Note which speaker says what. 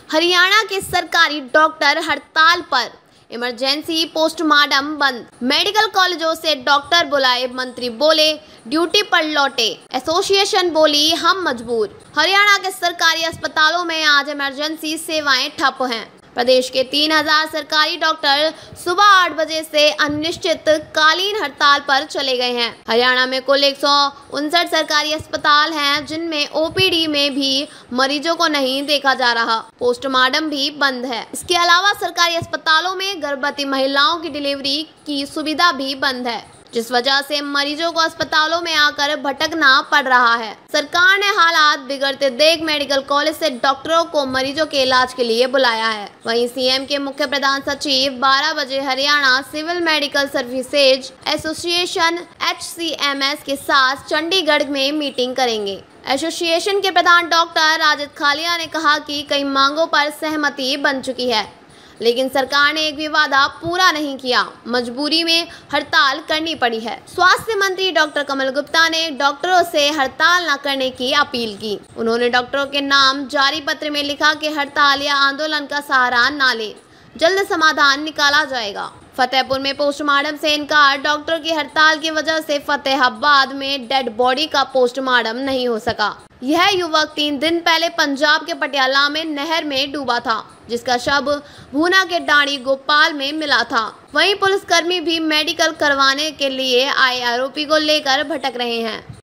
Speaker 1: हरियाणा के सरकारी डॉक्टर हड़ताल पर, इमरजेंसी पोस्टमार्टम बंद। मेडिकल कॉलेजों से डॉक्टर बुलाए, मंत्री बोले ड्यूटी पर लौटे। एसोसिएशन बोली हम मजबूर। हरियाणा के सरकारी अस्पतालों में आज इमरजेंसी सेवाएं ठप हैं। प्रदेश के 3000 सरकारी डॉक्टर सुबह 8 बजे से अनिश्चितकालीन हड़ताल पर चले गए हैं। हरियाणा में कुल 159 सरकारी अस्पताल हैं, जिनमें ओपीडी में भी मरीजों को नहीं देखा जा रहा। पोस्टमार्टम भी बंद है। इसके अलावा सरकारी अस्पतालों में गर्भवती महिलाओं की डिलीवरी की सुविधा भी बंद है, जिस वजह से मरीजों को अस्पतालों में आकर भटकना पड़ रहा है। सरकार ने हालात बिगड़ते देख मेडिकल कॉलेज से डॉक्टरों को मरीजों के इलाज के लिए बुलाया है। वहीं सीएम के मुख्य प्रधान सचिव 12 बजे Haryana civil medical services association HCMS के साथ चंडीगढ़ में मीटिंग करेंगे। एसोसिएशन के प्रधान डॉक्टर राजित खालिया ने कहा कि कई मांगों पर सहमति बन चुकी है, लेकिन सरकार ने एक भी वादा पूरा नहीं किया। मजबूरी में हड़ताल करनी पड़ी है। स्वास्थ्य मंत्री डॉक्टर कमल गुप्ता ने डॉक्टरों से हड़ताल न करने की अपील की। उन्होंने डॉक्टरों के नाम जारी पत्र में लिखा कि हड़ताल या आंदोलन का सहारा न ले, जल्द समाधान निकाला जाएगा। फतेहपुर में पोस्टमार्टम से इनकार। डॉक्टरों की हड़ताल की वजह से फतेहाबाद में डेड बॉडी का पोस्टमार्टम नहीं हो सका। यह युवक 3 दिन पहले पंजाब के पटियाला में नहर में डूबा था, जिसका शव भूना के डाणी गोपाल में मिला था। वहीं पुलिसकर्मी भी मेडिकल करवाने के लिए आए आरोपी को लेकर भटक रहे हैं।